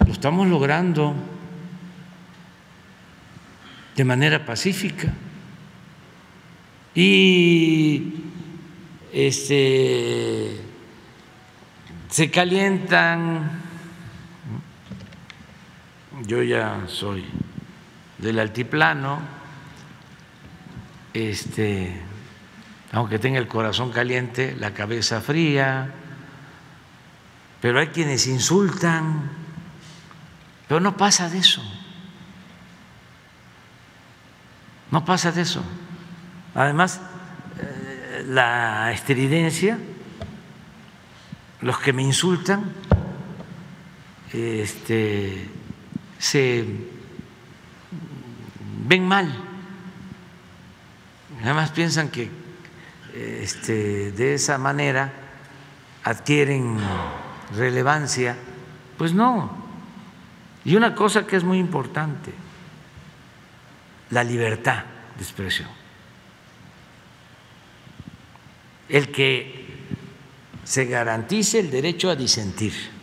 lo estamos logrando de manera pacífica. Y se calientan. Yo ya soy del altiplano, aunque tenga el corazón caliente, la cabeza fría, pero hay quienes insultan, pero no pasa de eso, no pasa de eso. Además, la estridencia, los que me insultan, se ven mal, además piensan que de esa manera adquieren relevancia. Pues no. Y una cosa que es muy importante, la libertad de expresión. El que se garantice el derecho a disentir.